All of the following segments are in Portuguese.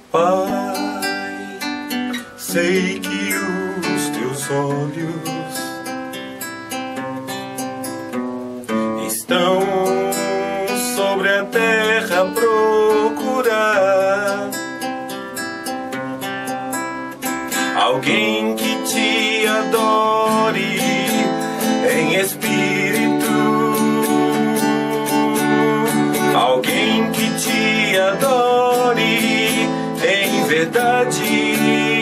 Pai, sei que os teus olhos estão sobre a terra a procurar alguém que te adore em espírito, alguém que te adore em verdade.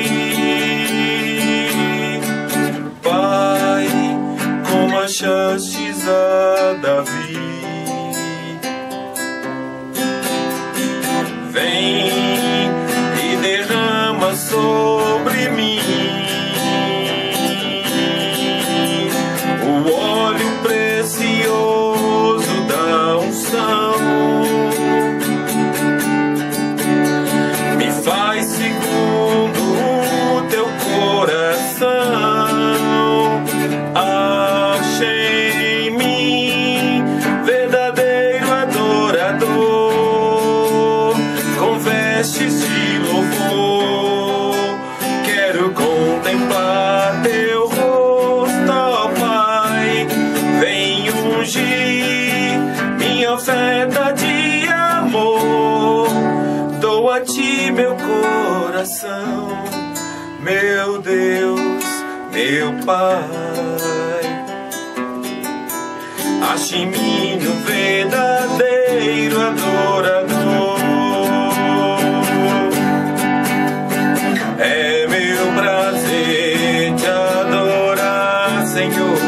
Pai, como achastes a Davi, vem e derrama sobre mim o óleo precioso da unção. Me faz segundo o teu coração. Achei em mim verdadeiro adorador, com vestes de louvor. Quero contemplar teu rosto, ó Pai. Vem ungir minha oferta de amor. Dou a ti meu coração, meu Deus, meu Pai. Ache em mim um verdadeiro adorador. É meu prazer te adorar, Senhor.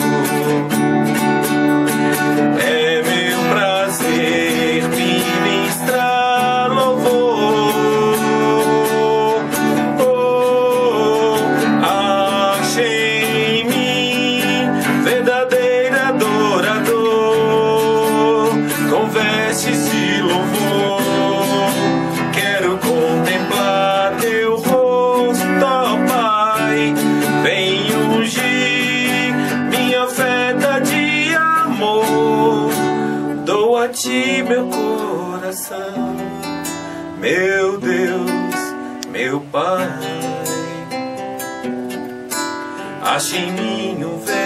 É meu prazer ministrar louvor. Oh, achei em mim verdadeiro adorador, com vestes de louvor. Quero contemplar teu rosto, ó Pai. Vem ungir minha oferta de amor. Dou a ti meu coração, meu Deus, meu Pai. Ache em mim um